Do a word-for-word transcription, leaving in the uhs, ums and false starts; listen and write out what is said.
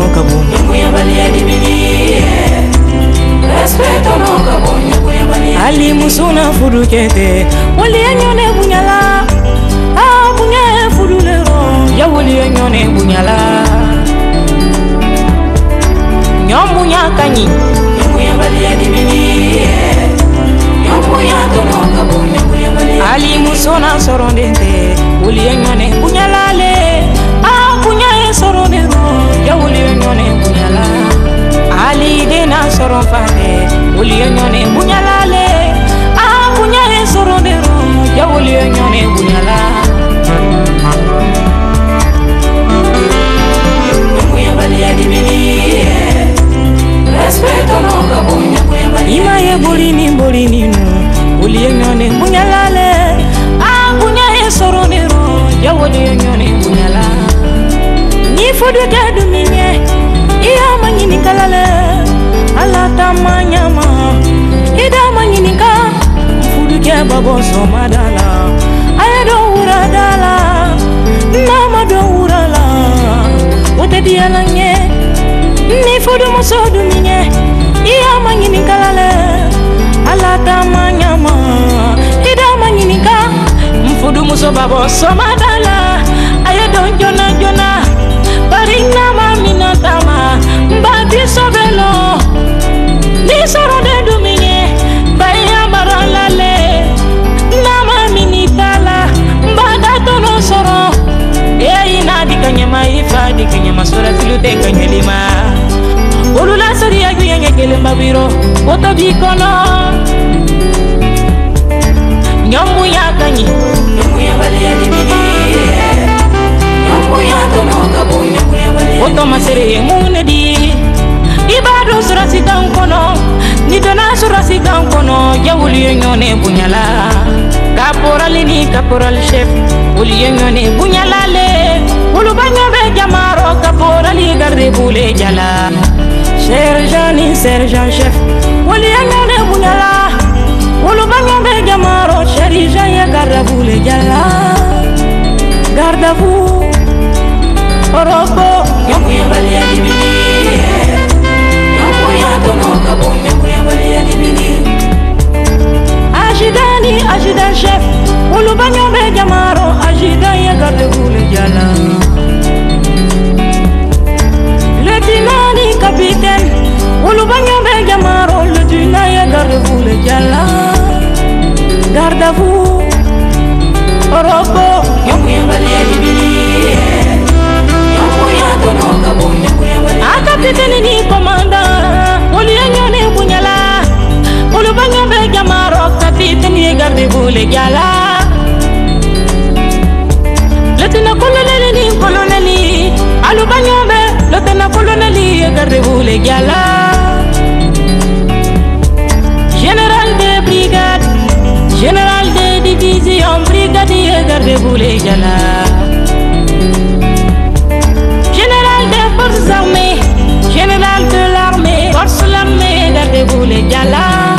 kabu Nyakuya balia dibini Respect no kabu Nyakuya balia Ali musuna fudu kete Wali nyone bunyala Ah bunye fudu lero Ya wali nyone bunyala Nyombunya kanyi Nyakuya balia dibini Nyakuya tono kabu Nyakuya balia Ali musona sorondente Wali nyone bunyala le Ah bunye sorondero Ya wali nyone bunyala Ali dena soron fane Wali nyone bunyala le Ah bunye sorondero Ya wali nyone bunyala Nyakuya balia dibini Respect no kabu Nyakuya balia Ima ye bolini bolini nu Wali nyone bunyala le Ah bunye sorondero Ya wali nyone bunyala Ni fudu kadu minye Iya manyini kalale Ala tamanyama Ida manyini ka Fudu ke babo somadala Aya do uradala Nama do urala Wote diala nye Ni fudu musodu minye Iya manyini kalale Ala tamanyama Ida manyini ka Mfudu muso babo somadala Aya do jona jona Barina mamina tama Mbati sobelo Ni soro de duminye Baya maralale Nama minitala Mbada tono soro Ea ina dikanyama ifa Dikanyama sura zilute kanyelima Ulula sari ya guyenye kelemba biro Woto bikono Nyombu ya kanyi Nyakuya balia dibini Nyakuya tono kabu Nyakuya balia Woto masere mune di Ibadu surasi kankono Nidona surasi kankono Ya wuli nyone bunyala Kaporali ni kaporal chef Wuli nyone bunyala le Wulu banyobe jamaro Kaporali garde bule jala Sergeant ni sergeant chef Wuli nyone bunyala Wulu banyobe jamaro Sergeant ya garde bule jala Garde vous Orobo Nyakuya balia dibini Nyakuya tono kabu Nyakuya balia dibini Ajidani, ajidan chef Wulu banyombe jamaro Ajidan ya garde bule jala Lieutenant ni capitaine Wulu banyombe jamaro Lieutenant ya garde bule jala Garde à vous Orobo Nyakuya balia dibini Nyakuya tono kabu Nyakuya balia A capitaine ni commandant Wulu nyone bunyala Wulu banyombe jamaro Capitaine ya garde bule jala Lieutenant colonel ni colonel Alu banyombe Lieutenant colonel ya garde bule jala Général de brigade Général de division brigadier garde bule jala Général des forces armées Général de l'armée Force l'armée garde bule jala